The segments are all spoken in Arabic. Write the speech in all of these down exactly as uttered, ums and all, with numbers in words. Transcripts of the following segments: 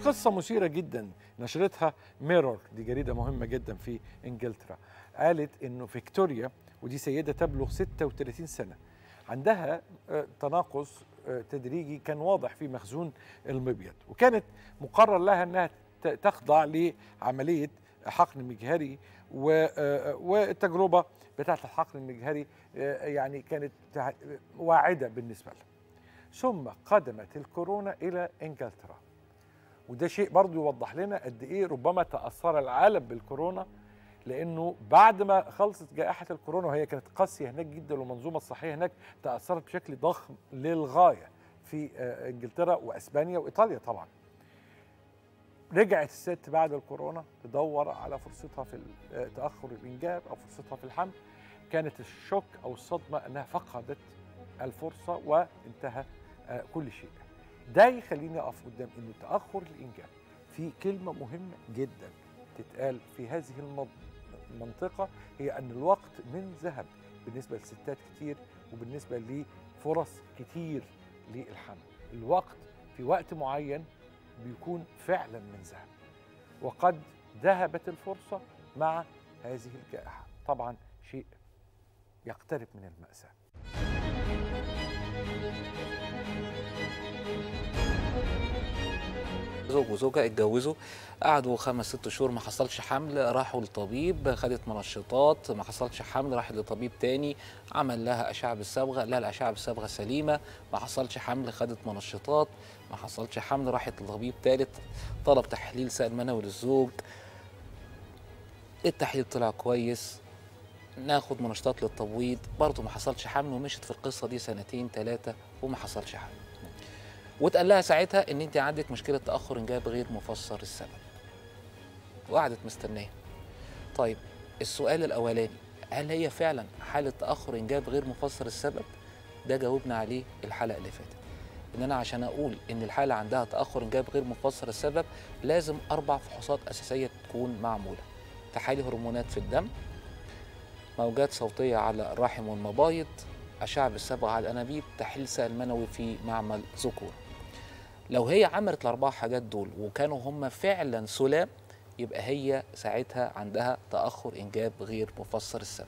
قصة مثيرة جدا نشرتها ميرور، دي جريدة مهمة جدا في إنجلترا. قالت إنه فيكتوريا، ودي سيدة تبلغ ستة وثلاثين سنة، عندها تناقص تدريجي كان واضح في مخزون المبيض، وكانت مقرر لها أنها تخضع لعملية حقن مجهري، والتجربة بتاعة الحقن المجهري يعني كانت واعدة بالنسبة لها. ثم قدمت الكورونا إلى إنجلترا، وده شيء برضو يوضح لنا قد إيه ربما تأثر العالم بالكورونا، لأنه بعد ما خلصت جائحة الكورونا وهي كانت قاسية هناك جدا والمنظومة الصحية هناك تأثرت بشكل ضخم للغاية في إنجلترا وأسبانيا وإيطاليا طبعا. رجعت الست بعد الكورونا تدور على فرصتها في تأخر الإنجاب أو فرصتها في الحمل. كانت الشوك أو الصدمة أنها فقدت الفرصة وانتهى كل شيء. ده يخليني أقف قدام أنه تأخر الإنجاب في كلمة مهمة جدا تتقال في هذه المنطقة، هي أن الوقت من ذهب بالنسبة لستات كتير وبالنسبة لفرص كتير للحمل. الوقت في وقت معين بيكون فعلا من ذهب، وقد ذهبت الفرصة مع هذه الجائحة. طبعا شيء يقترب من المأساة. زوج وزوجة اتجوزوا، قعدوا خمس ست شهور ما حصلش حمل، راحوا لطبيب، خدت منشطات، ما حصلش حمل، راحت لطبيب تاني عمل لها أشعة بالصبغة، لا الأشعة بالصبغة سليمة، ما حصلش حمل، خدت منشطات، ما حصلش حمل، راحت لطبيب تالت طلب تحليل سائل منوي للزوج، التحليل طلع كويس، ناخد منشطات للتبويض، برضه ما حصلش حمل، ومشت في القصة دي سنتين ثلاثة وما حصلش حمل. واتقال لها ساعتها ان انت عندك مشكله تاخر انجاب غير مفسر السبب، وقعدت مستنيه. طيب السؤال الاولاني، هل هي فعلا حاله تاخر انجاب غير مفسر السبب؟ ده جاوبنا عليه الحلقه اللي فاتت، ان انا عشان اقول ان الحاله عندها تاخر انجاب غير مفسر السبب لازم اربع فحوصات اساسيه تكون معموله: تحاليل هرمونات في الدم، موجات صوتيه على الرحم والمبايض، اشعه بالصبغه على الانابيب، تحليل سائل منوي في معمل ذكور. لو هي عملت الاربع حاجات دول وكانوا هم فعلا سلام، يبقى هي ساعتها عندها تاخر انجاب غير مفسر السبب.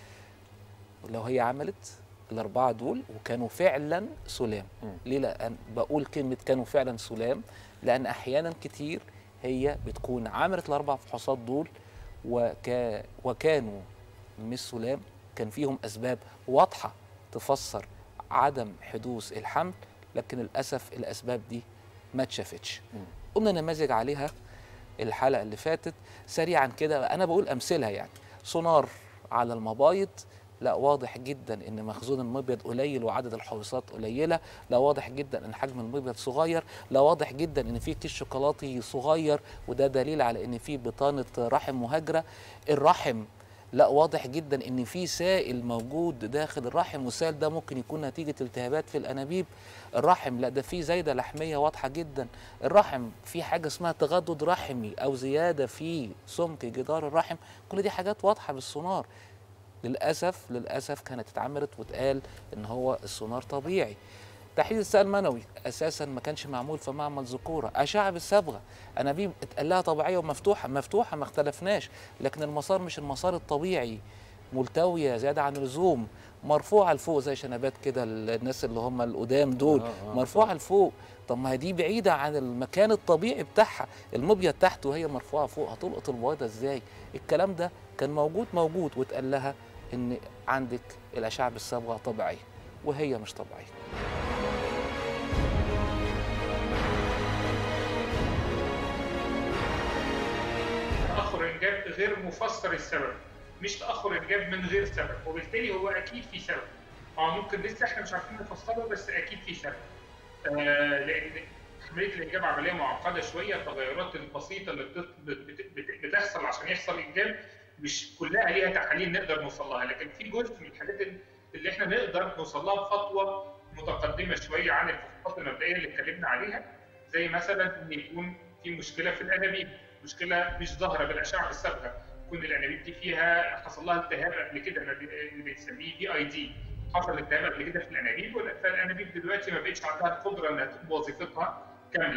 لو هي عملت الاربعه دول وكانوا فعلا سلام. ليه؟ لان بقول كلمه كانوا فعلا سلام لان احيانا كتير هي بتكون عملت الاربع فحوصات دول وكا وكانوا مش سلام، كان فيهم اسباب واضحه تفسر عدم حدوث الحمل، لكن للاسف الاسباب دي ما اتشافتش. قلنا نماذج عليها الحلقه اللي فاتت سريعا كده، انا بقول امثله يعني. سونار على المبايض، لا واضح جدا ان مخزون المبيض قليل وعدد الحويصات قليله، لا واضح جدا ان حجم المبيض صغير، لا واضح جدا ان في كيس شوكولاتي صغير وده دليل على ان في بطانه رحم مهاجره. الرحم لا واضح جدا ان في سائل موجود داخل الرحم، والسائل ده ممكن يكون نتيجه التهابات في الانابيب. الرحم لا ده في زايده لحميه واضحه جدا. الرحم في حاجه اسمها تغدد رحمي او زياده في سمك جدار الرحم. كل دي حاجات واضحه بالسونار. للاسف للاسف كانت اتعملت واتقال ان هو السونار طبيعي. تحليل السائل المنوي اساسا ما كانش معمول في معمل ذكوره. اشعه بالصبغه انابيب اتقال لها طبيعيه ومفتوحه، مفتوحه ما اختلفناش، لكن المسار مش المسار الطبيعي، ملتويه زياده عن اللزوم، مرفوعه لفوق زي شنبات كده الناس اللي هم القدام دول، مرفوعه لفوق. طب ما هي دي بعيده عن المكان الطبيعي بتاعها، المبيض تحت وهي مرفوعه فوق، هتلقط البويضه ازاي؟ الكلام ده كان موجود موجود واتقال لها ان عندك الاشعه بالصبغه طبيعيه وهي مش طبيعيه. تأخر إنجاب غير مفسر السبب، مش تأخر إنجاب من غير سبب، وبالتالي هو أكيد في سبب. أه ممكن لسه إحنا مش عارفين نفسره بس أكيد في سبب. آه لأن عملية الإنجاب عملية معقدة شوية، التغيرات البسيطة اللي بت... بت... بت... بتحصل عشان يحصل إنجاب مش كلها ليها تحاليل نقدر نوصل لها، لكن في جزء من الحاجات اللي إحنا نقدر نوصل لها بخطوة متقدمة شوية عن الفحوصات المبدئية اللي اتكلمنا عليها، زي مثلا إن يكون في مشكلة في الأنابيب، مشكله مش ظاهره بالاشعه بالصبغه، تكون الانابيب دي فيها حصل لها التهاب قبل كده اللي بنسميه بي اي دي، حصل التهاب قبل كده في الانابيب، فالانابيب دلوقتي ما بقتش عندها القدره انها تقوم بوظيفتها كامله،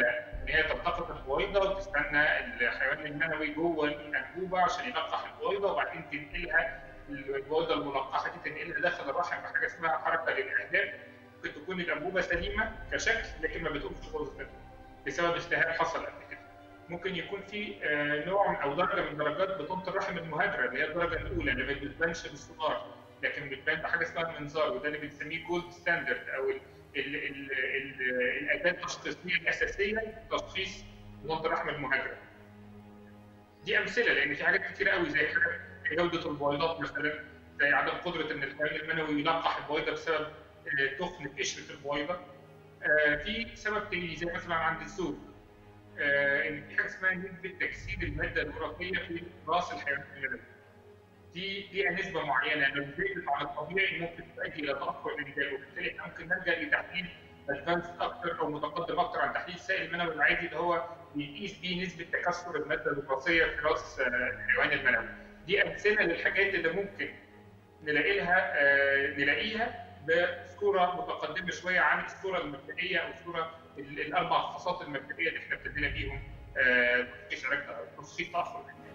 هي تلتقط البويضه وتستنى الحيوان المنوي جوه الانبوبه عشان يلقح البويضه، وبعدين تنقلها البويضه الملقحه دي تنقلها داخل الرحم بحاجه اسمها حركه للاعداد. ممكن تكون الانبوبه سليمه كشكل لكن ما بتقومش خالص بسبب التهاب حصل قبل كده. ممكن يكون في نوع او درجه من درجات بطانه الرحم المهاجره اللي هي الدرجه الاولى اللي ما بتبانش بالسونار لكن بتبان بحاجه اسمها المنظار، وده اللي بنسميه جولد ستاندرد او ال ال ال ال الاداه التشخيصيه الاساسيه لتشخيص بطانه الرحم المهاجره. دي امثله لان في حاجات كتيره قوي زي حاجات جوده البويضات مثلا، زي عدم قدره ان الحيوان المنوي يلقح البويضه بسبب تخن قشره البويضه. في سبب تاني زي مثلا عند الزوج ان في حاجه اسمها نسبه تجسيد الماده الوراثيه في راس الحيوان المنوي. دي ليها نسبه معينه، لو زادت عن الطبيعي ممكن تؤدي الى تاخر الانتاج، وبالتالي احنا ممكن نلجا لتحليل ادفانس اكتر او متقدم اكتر عن تحليل السائل المنوي العادي اللي هو بيقيس بيه نسبه تكسر الماده الوراثيه في راس الحيوان المنوي. دي امثله للحاجات اللي ممكن نلاقي لها نلاقيها بصوره متقدمه شويه عن الصوره المبدئيه او الصوره الاربع فحوصات المبدئيه اللي احنا ابتدينا بيهم تشخيص تشخيص تاخر الانتاج.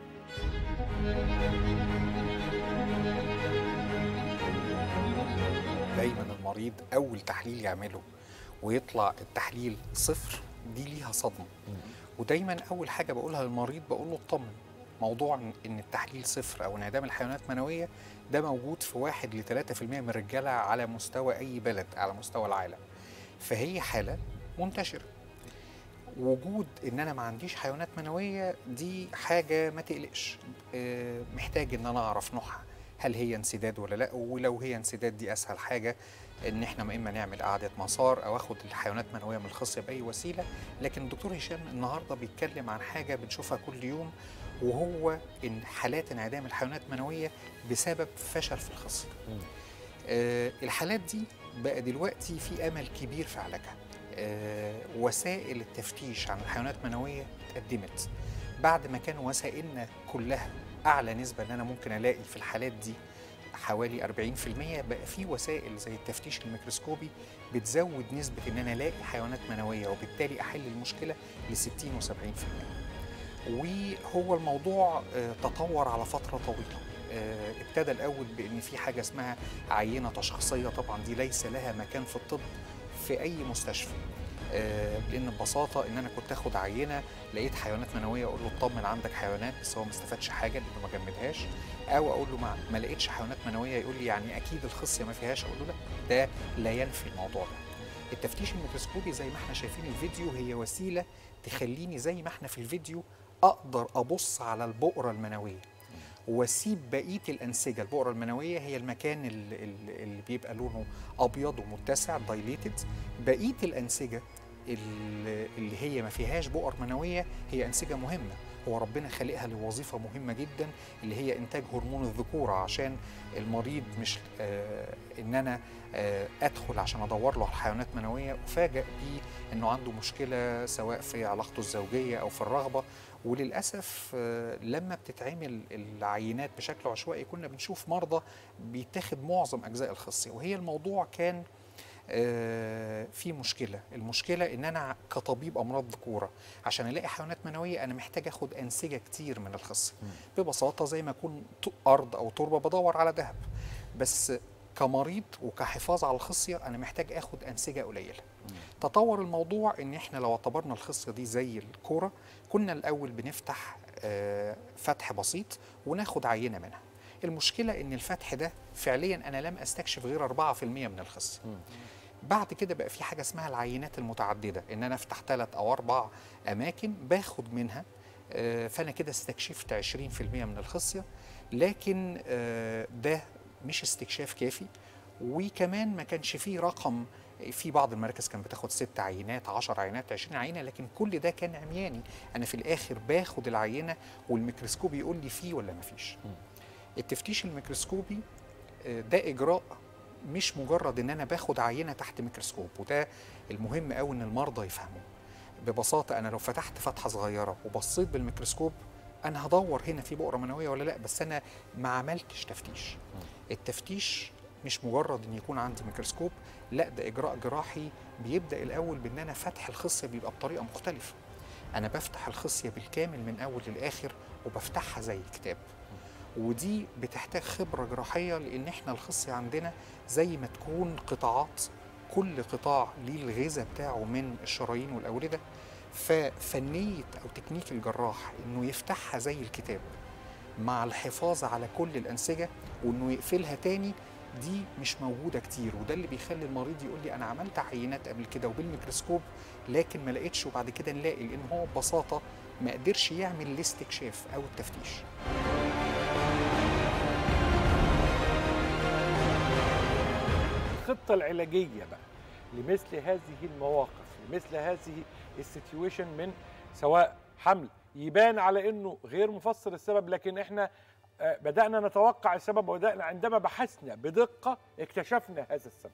دايما المريض اول تحليل يعمله ويطلع التحليل صفر دي ليها صدمه، ودايما اول حاجه بقولها للمريض بقول له اطمن، موضوع ان التحليل صفر او انعدام الحيوانات المنويه ده موجود في واحد لثلاثة في المية من الرجاله على مستوى اي بلد على مستوى العالم، فهي حاله منتشره. وجود ان انا ما عنديش حيوانات منويه دي حاجه ما تقلقش، محتاج ان انا اعرف نوعها، هل هي انسداد ولا لا، ولو هي انسداد دي اسهل حاجه ان احنا ما اما نعمل اعاده مسار او اخد الحيوانات المنويه من الخصيه باي وسيله. لكن الدكتور هشام النهارده بيتكلم عن حاجه بنشوفها كل يوم، وهو ان حالات انعدام الحيوانات المنويه بسبب فشل في الخصيه. آه الحالات دي بقى دلوقتي في امل كبير في علاجها. آه وسائل التفتيش عن الحيوانات المنويه اتقدمت بعد ما كان وسائلنا كلها اعلى نسبه ان انا ممكن الاقي في الحالات دي حوالي أربعين في المية، بقى في وسائل زي التفتيش الميكروسكوبي بتزود نسبه ان انا الاقي حيوانات منويه وبالتالي احل المشكله ل ستين وسبعين في المية. وهو الموضوع تطور على فتره طويله. ابتدى الاول بان في حاجه اسمها عينه تشخيصيه، طبعا دي ليس لها مكان في الطب في اي مستشفى، لان ببساطه ان انا كنت اخد عينه لقيت حيوانات منويه اقول له اطمن عندك حيوانات، بس هو ما استفادش حاجه لانه ما جمدهاش، او اقول له ما, ما لقيتش حيوانات منويه يقول لي يعني اكيد الخصيه ما فيهاش، اقول له لا، ده لا ينفي الموضوع ده. التفتيش الميكروسكوبي زي ما احنا شايفين الفيديو هي وسيله تخليني زي ما احنا في الفيديو اقدر ابص على البؤره المنويه واسيب بقيه الانسجه. البؤره المنويه هي المكان اللي, اللي بيبقى لونه ابيض ومتسع دايليتد، بقيه الانسجه اللي هي ما فيهاش بؤر منويه هي انسجه مهمه، هو ربنا خلقها لوظيفه مهمه جدا اللي هي انتاج هرمون الذكوره، عشان المريض مش آه ان انا آه ادخل عشان ادور له على حيوانات منويه افاجئ بيه انه عنده مشكله سواء في علاقته الزوجيه او في الرغبه. وللاسف آه لما بتتعمل العينات بشكل عشوائي كنا بنشوف مرضى بيتاخد معظم اجزاء الخصيه، وهي الموضوع كان آه في مشكله. المشكله ان انا كطبيب امراض ذكوره عشان الاقي حيوانات منويه انا محتاج اخد انسجه كتير من الخصيه، ببساطه زي ما اكون ارض او تربه بدور على ذهب، بس كمريض وكحفاظ على الخصيه انا محتاج اخد انسجه قليله. تطور الموضوع ان احنا لو اعتبرنا الخصيه دي زي الكوره، كنا الاول بنفتح آه فتح بسيط وناخد عينه منها. المشكله ان الفتح ده فعليا انا لم استكشف غير أربعة في المية من الخصيه. بعد كده بقى في حاجه اسمها العينات المتعدده، ان انا افتح ثلاث او اربع اماكن باخد منها، آه فانا كده استكشفت عشرين في المية من الخصيه، لكن آه ده مش استكشاف كافي. وكمان ما كانش فيه رقم، في بعض المراكز كانت بتاخد ست عينات عشر عينات عشرين عينه، لكن كل ده كان عمياني، انا في الاخر باخد العينه والميكروسكوب يقول لي فيه ولا ما فيش. التفتيش الميكروسكوبي ده اجراء مش مجرد ان انا باخد عينه تحت ميكروسكوب، وده المهم قوي ان المرضى يفهموا. ببساطه انا لو فتحت فتحه صغيره وبصيت بالميكروسكوب انا هدور هنا في بؤره منويه ولا لا، بس انا ما عملتش تفتيش. التفتيش مش مجرد ان يكون عندي ميكروسكوب، لا ده اجراء جراحي بيبدا الاول بان انا فتح الخصيه بيبقى بطريقه مختلفه. انا بفتح الخصيه بالكامل من اول للاخر وبفتحها زي كتاب. ودي بتحتاج خبره جراحيه، لان احنا الخصيه عندنا زي ما تكون قطاعات، كل قطاع ليه الغذاء بتاعه من الشرايين والاورده. ففنيه او تكنيك الجراح انه يفتحها زي الكتاب مع الحفاظ على كل الانسجه وانه يقفلها تاني، دي مش موجوده كتير. وده اللي بيخلي المريض يقول لي انا عملت عينات قبل كده وبالميكروسكوب لكن ما لقيتش، وبعد كده نلاقي لان هو ببساطه ما قدرش يعمل الاستكشاف او التفتيش. الخطه العلاجيه بقى لمثل هذه المواقف، لمثل هذه السيتويشن، من سواء حمل يبان على انه غير مفسر السبب لكن احنا بدأنا نتوقع السبب، وبدأنا عندما بحثنا بدقة اكتشفنا هذا السبب.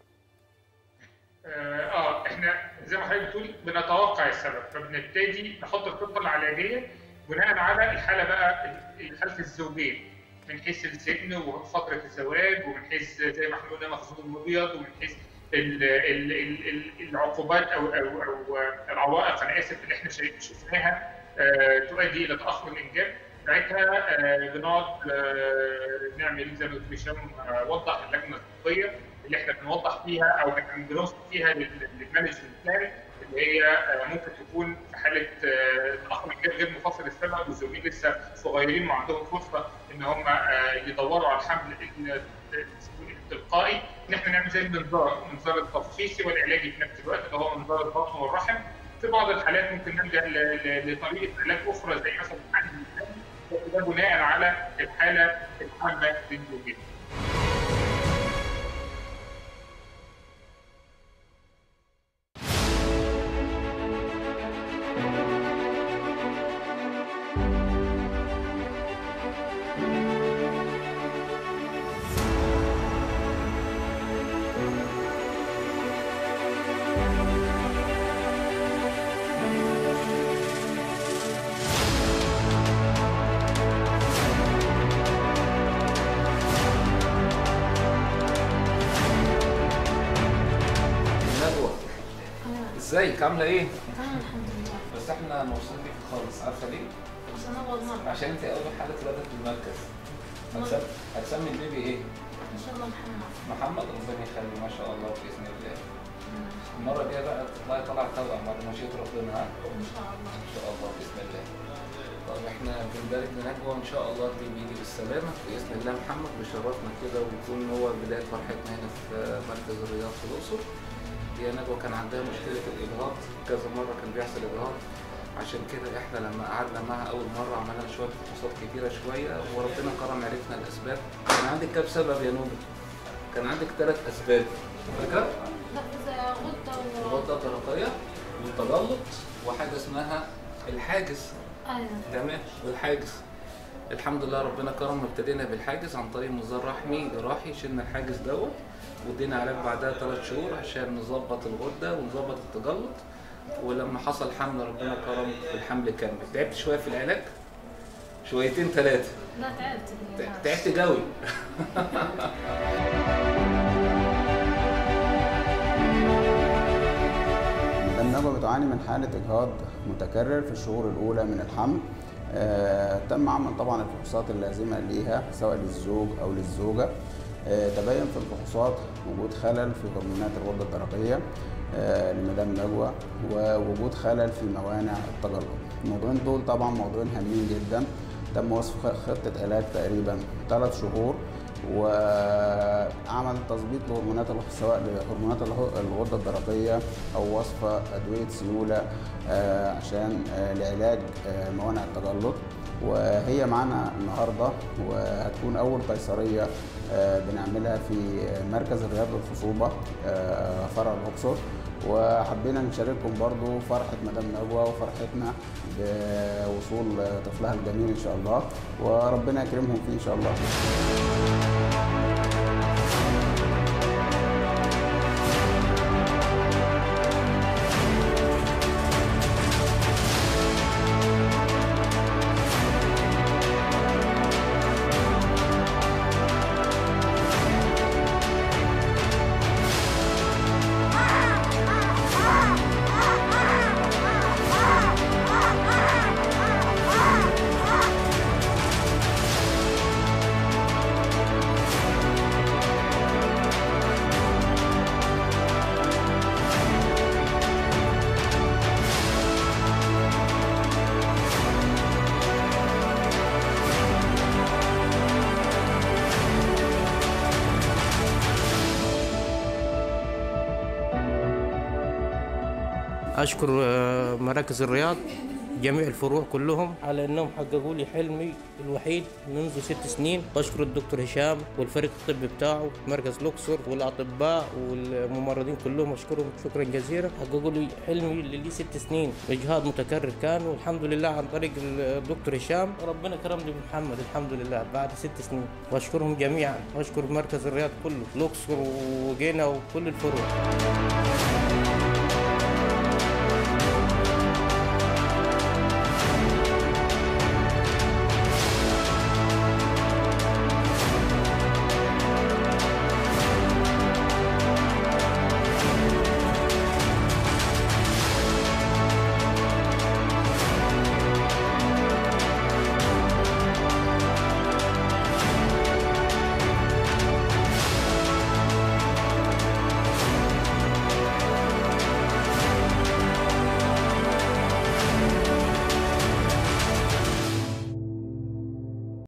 اه احنا زي ما حضرتك بتقول بنتوقع السبب، فبنبتدي نحط الخطه العلاجيه بناء على الحاله بقى، حاله الزوجين من حيث السن وفتره الزواج، ومن حيث زي ما احنا قلنا مخزون المبيض، ومن حيث ال ال ال العقوبات او او او العوائق انا اسف اللي احنا شفناها آه تؤدي الى تاخر الانجاب. ساعتها آه بنقعد آه نعمل زي ما الدكتور هشام وضح اللجنه الطبيه اللي احنا بنوضح فيها او بنوصف فيها للمانجمنت بلان، اللي هي آه ممكن تكون في حاله آه تاخر الانجاب غير مفسر السبب والزوجين لسه صغيرين وعندهم فرصه ان هم آه يدوروا على الحمل التلقائي، ان احنا نعمل زي المنظار، المنظار التشخيصي والعلاجي في نفس الوقت اللي هو منظار البطن والرحم. في بعض الحالات ممكن نلجا لطريقه علاج اخرى زي مثلا الحمل الثاني، ده بناء على الحاله العامه للزوجين. ازيك عامله ايه؟ تمام الحمد لله. بس احنا مبسوطين بيك خالص، عارفه ليه؟ عشان اول مره. عشان انت اول حاله ولادة في المركز. هتسمي هتسمي البيبي ايه؟ ان شاء الله محمد. محمد، ربنا يخليه ما شاء الله باذن الله. المره الجايه بقى تطلعي طالعه توأم بعد ما مشيت ربنا، ها؟ ان شاء الله. ان شاء الله باذن الله. طيب احنا بنبارك لنجوى وان شاء الله البيبي يجي بالسلامه باذن الله. محمد بيشرفنا كده ويكون هو بدايه فرحتنا هنا في مركز الرياض في الاقصر. هي نجوى كان عندها مشكله الاجهاض، كذا مره كان بيحصل اجهاض، عشان كده احنا لما قعدنا معاها اول مره عملنا شويه فحوصات كتيره شويه وربنا كرم عرفنا الاسباب. كان عندك كام سبب يا نوبه؟ كان عندك ثلاث اسباب، فاكره؟ لا زي غده و الغده الدرقيه والتجلط وحاجه اسمها الحاجز. ايوه تمام، والحاجز الحمد لله ربنا كرم، ابتدينا بالحاجز عن طريق منظار رحمي جراحي، شلنا الحاجز دوت وادينا علاج بعدها ثلاث شهور عشان نظبط الغده ونظبط التجلط. ولما حصل حمل ربنا كرم بالحمل كامل. تعبت شويه في العلاج؟ شويتين ثلاثه؟ لا تعبت. تعبت قوي. مدام نجوى بتعاني من حاله اجهاض متكرر في الشهور الاولى من الحمل. آه، تم عمل طبعا الفحوصات اللازمه ليها سواء للزوج او للزوجه. آه، تبين في الفحوصات وجود خلل في هرمونات الغده الدرقيه آه، لمدام نجوى ووجود خلل في موانع التجلط. الموضوعين دول طبعا موضوعين هامين جدا. تم وصف خطه علاج تقريبا ثلاث شهور وعمل تظبيط لهرمونات سواء لهرمونات الغده الدرقيه او وصف ادويه سيوله آه، عشان آه، لعلاج آه، موانع التجلط. وهي معانا النهارده وهتكون اول قيصريه آه، بنعملها في مركز الرياض للخصوبه آه، فرع الاقصر. وحبينا نشارككم برضو فرحه مدام نجوى وفرحتنا بوصول طفلها الجميل ان شاء الله، وربنا يكرمهم فيه ان شاء الله. أشكر آه، مراكز الرياض جميع الفروع كلهم على أنهم حققوا لي حلمي الوحيد منذ ست سنين. بشكر الدكتور هشام والفريق الطبي بتاعه مركز الأقصر والأطباء والممرضين كلهم، أشكرهم شكرا جزيلا. حققوا لي حلمي اللي لي ست سنين إجهاض متكرر كان، والحمد لله عن طريق الدكتور هشام ربنا كرمني بمحمد الحمد لله بعد ست سنين. وأشكرهم جميعا، وأشكر مركز الرياض كله الأقصر وجينا وكل الفروع.